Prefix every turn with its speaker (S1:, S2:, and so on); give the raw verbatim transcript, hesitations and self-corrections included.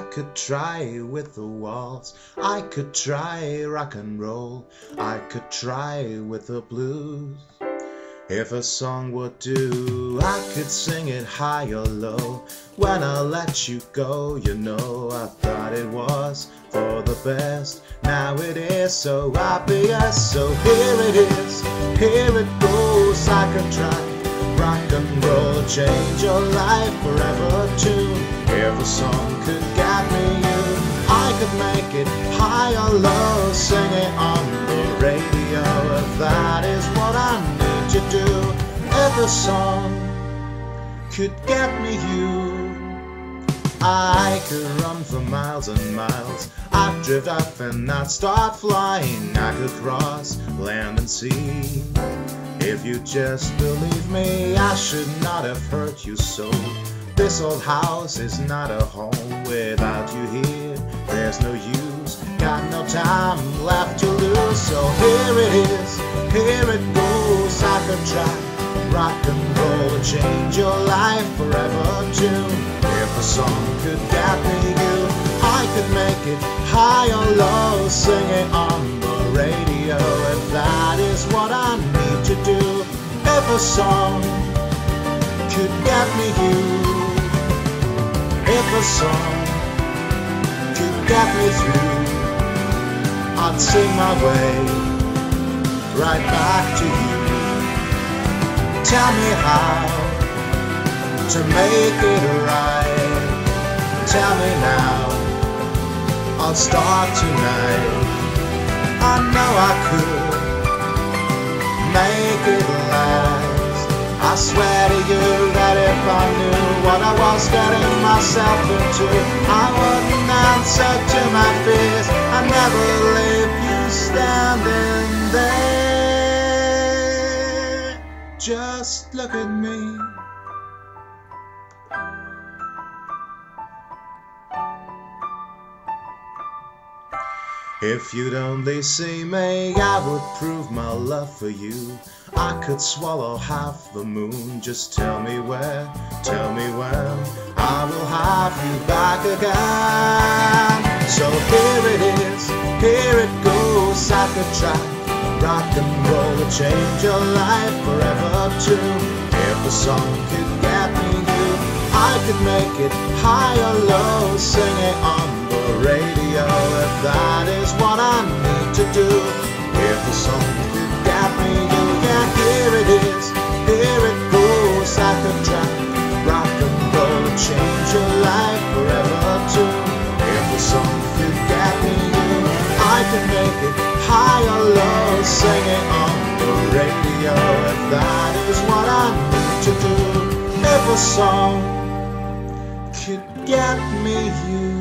S1: could try with the waltz, I could try rock and roll, I could try with the blues. If a song would do, I could sing it high or low. When I let you go, you know, I thought it was for the best. Now it is so obvious, so here it is, here it goes. I could try rock and roll, change your life forever tune. If a song could get me you, I could make it high or low, sing it on the radio. If that is what I need to do, if a song could get me you, I could run for miles and miles. I'd drift up and I'd start flying. I could cross land and sea. If you just believe me, I should not have hurt you so. This old house is not a home without you here. There's no use, got no time left to lose. So here it is, here it goes. I could try rock and roll, change your life forever too. If a song could get me you, I could make it high or low, sing it on the radio. If that is what I need to do, if a song could get me you, if a song could get me through, I'd sing my way right back to you. Tell me how to make it right. Tell me now, I'll start tonight. I know I could make it last. I swear to you that if I knew what I was getting myself into, I wouldn't answer to my fears. I'd never leave you standing there. Just look at me. If you'd only see me, I would prove my love for you. I could swallow half the moon. Just tell me where, tell me when, I will have you back again. So here it is, here it goes. I could try rock and roll to change your life forever too. If a song could get me you, I could make it high or low, sing it on the radio. If that is what I need to do, if a song could get me you, yeah, here it is, here it goes. I could try rock and roll to change your life forever too. If a song could get me you, I could make it high or low, sing it on the radio. If that is what I need to do, if a song could get me you.